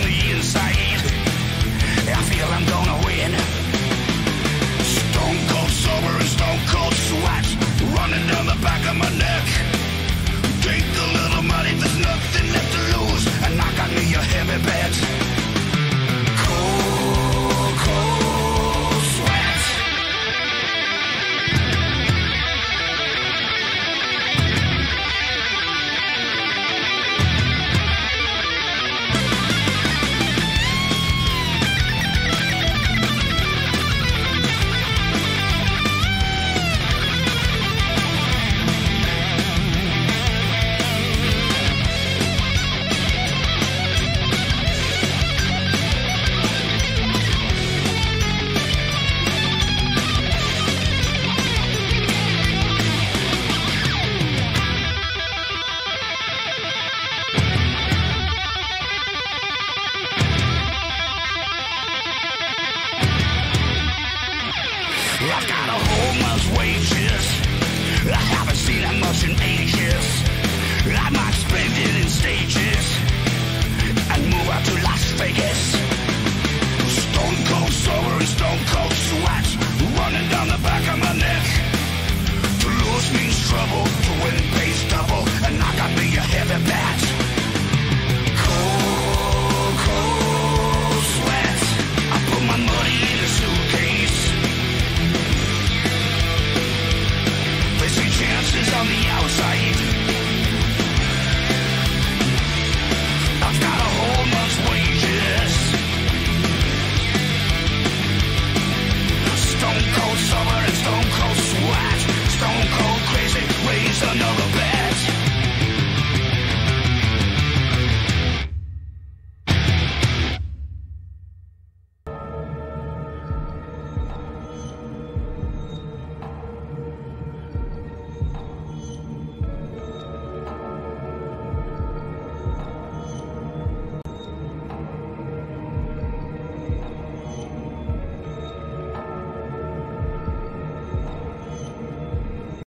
on the inside. I feel I'm gonna win. Stone cold sober and stone cold sweat running down the back of my neck. Take a little money, there's nothing left to lose, and knock on me a heavy bet. Cold, cold sweat. I've got a whole month's wages. I haven't seen that much in ages. I might spend it in stages.